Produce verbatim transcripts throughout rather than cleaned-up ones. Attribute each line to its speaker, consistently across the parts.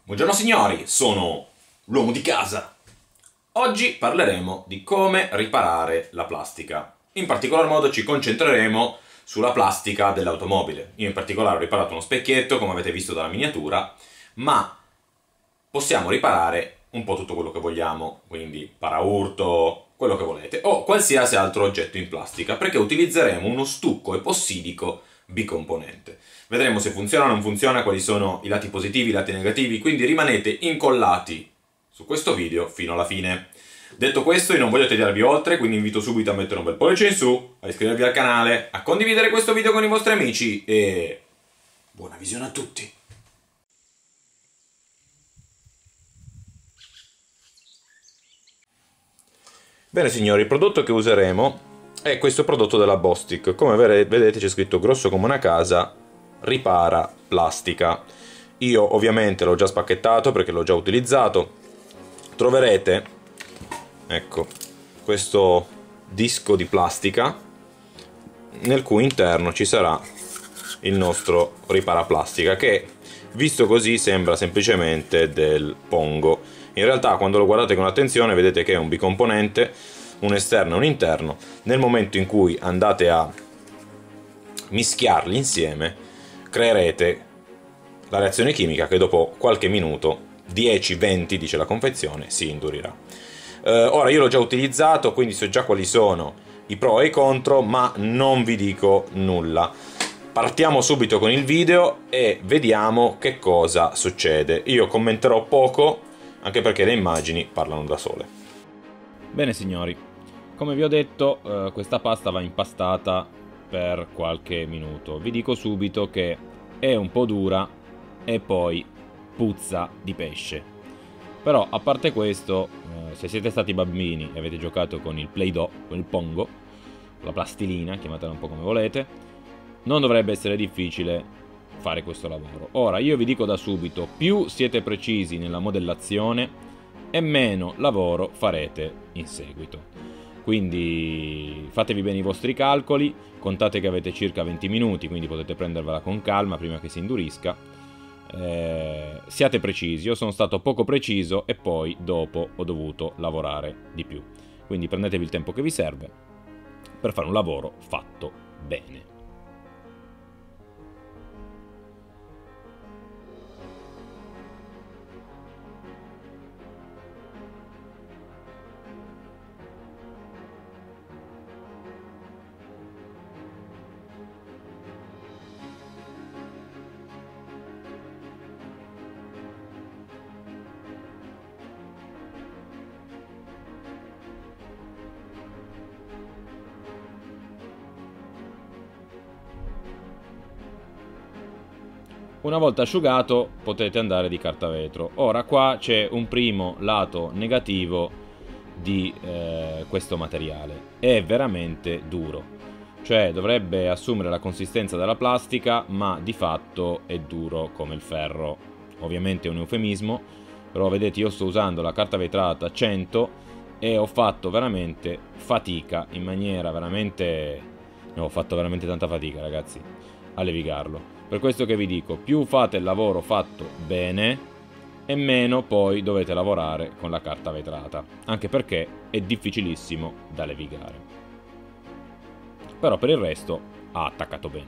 Speaker 1: Buongiorno signori, sono l'uomo di casa. Oggi parleremo di come riparare la plastica. In particolar modo ci concentreremo sulla plastica dell'automobile. Io in particolare ho riparato uno specchietto, come avete visto dalla miniatura, ma possiamo riparare un po' tutto quello che vogliamo, quindi paraurto, quello che volete, o qualsiasi altro oggetto in plastica, perché utilizzeremo uno stucco epossidico bicomponente. Vedremo se funziona o non funziona, quali sono i lati positivi, i lati negativi, quindi rimanete incollati su questo video fino alla fine. Detto questo, io non voglio tediarvi oltre, quindi invito subito a mettere un bel pollice in su, a iscrivervi al canale, a condividere questo video con i vostri amici e buona visione a tutti! Bene signori, il prodotto che useremo è questo prodotto della Bostik. Come vedete c'è scritto grosso come una casa, ripara plastica. Io ovviamente l'ho già spacchettato perché l'ho già utilizzato. Troverete, ecco, questo disco di plastica nel cui interno ci sarà il nostro riparaplastica, che visto così sembra semplicemente del pongo. In realtà quando lo guardate con attenzione vedete che è un bicomponente, un esterno e un interno. Nel momento in cui andate a mischiarli insieme creerete la reazione chimica che dopo qualche minuto, dieci venti dice la confezione, si indurirà. Eh, ora io l'ho già utilizzato, quindi so già quali sono i pro e i contro, ma non vi dico nulla. Partiamo subito con il video e vediamo che cosa succede. Io commenterò poco, anche perché le immagini parlano da sole. Bene signori, come vi ho detto, eh, questa pasta va impastata per qualche minuto. Vi dico subito che è un po' dura e poi puzza di pesce. Però a parte questo, eh, se siete stati bambini e avete giocato con il Play-Doh, con il pongo, la plastilina, chiamatela un po' come volete, non dovrebbe essere difficile fare questo lavoro. Ora io vi dico da subito, più siete precisi nella modellazione e meno lavoro farete in seguito. Quindi fatevi bene i vostri calcoli, contate che avete circa venti minuti, quindi potete prendervela con calma prima che si indurisca. Eh, siate precisi, io sono stato poco preciso e poi dopo ho dovuto lavorare di più. Quindi prendetevi il tempo che vi serve per fare un lavoro fatto bene. Una volta asciugato potete andare di carta vetro. Ora qua c'è un primo lato negativo di eh, questo materiale. È veramente duro. Cioè dovrebbe assumere la consistenza della plastica, ma di fatto è duro come il ferro. Ovviamente è un eufemismo, però vedete io sto usando la carta vetrata cento e ho fatto veramente fatica, in maniera veramente... No, ho fatto veramente tanta fatica ragazzi a levigarlo. Per questo che vi dico, più fate il lavoro fatto bene e meno poi dovete lavorare con la carta vetrata, anche perché è difficilissimo da levigare. Però per il resto ha attaccato bene.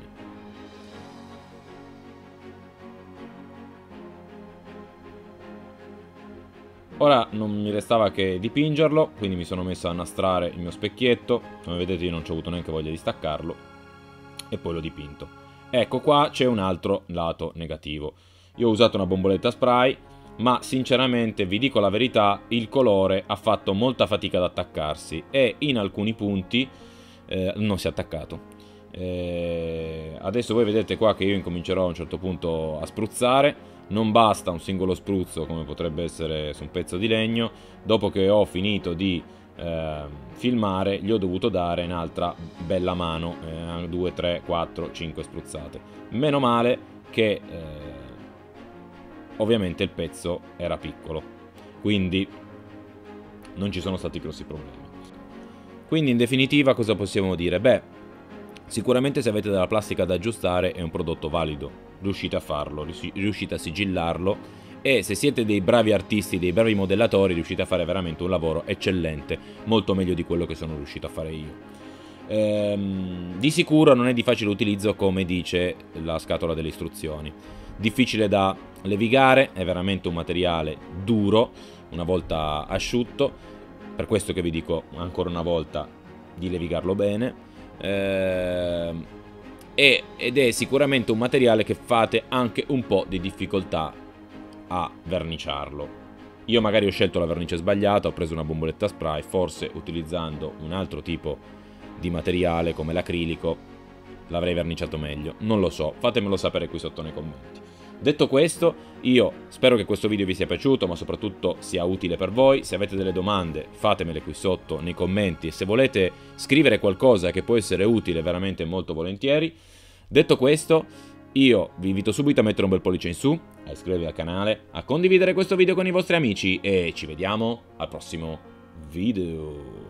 Speaker 1: Ora non mi restava che dipingerlo, quindi mi sono messo a nastrare il mio specchietto. Come vedete io non ci ho avuto neanche voglia di staccarlo e poi l'ho dipinto. Ecco qua c'è un altro lato negativo. Io ho usato una bomboletta spray, ma sinceramente vi dico la verità, il colore ha fatto molta fatica ad attaccarsi e in alcuni punti eh, non si è attaccato. Eh, adesso voi vedete qua che io incomincerò a un certo punto a spruzzare. Non basta un singolo spruzzo come potrebbe essere su un pezzo di legno. Dopo che ho finito di eh, filmare gli ho dovuto dare un'altra bella mano, eh, due, tre, quattro, cinque spruzzate. Meno male che eh, ovviamente il pezzo era piccolo, quindi non ci sono stati grossi problemi. Quindi in definitiva cosa possiamo dire? Beh, sicuramente se avete della plastica da aggiustare è un prodotto valido, riuscite a farlo, riuscite a sigillarlo
Speaker 2: e se siete dei bravi artisti, dei bravi modellatori, riuscite a fare veramente un lavoro eccellente, molto meglio di quello che sono riuscito a fare io. Ehm, di sicuro non è di facile utilizzo, come dice la scatola delle istruzioni. Difficile da levigare, è veramente un materiale duro una volta asciutto, per questo che vi dico ancora una volta di levigarlo bene. Ehm, e, ed è sicuramente un materiale che fate anche un po' di difficoltà a verniciarlo. Io magari ho scelto la vernice sbagliata, ho preso una bomboletta spray, forse utilizzando un altro tipo di materiale come l'acrilico l'avrei verniciato meglio, non lo so, fatemelo sapere qui sotto nei commenti. Detto questo, io spero che questo video vi sia piaciuto, ma soprattutto sia utile per voi. Se avete delle domande fatemele qui sotto nei commenti, e se volete scrivere qualcosa che può essere utile, veramente molto volentieri. Detto questo, io vi invito subito a mettere un bel pollice in su, a iscrivervi al canale, a condividere questo video con i vostri amici e ci vediamo al prossimo video.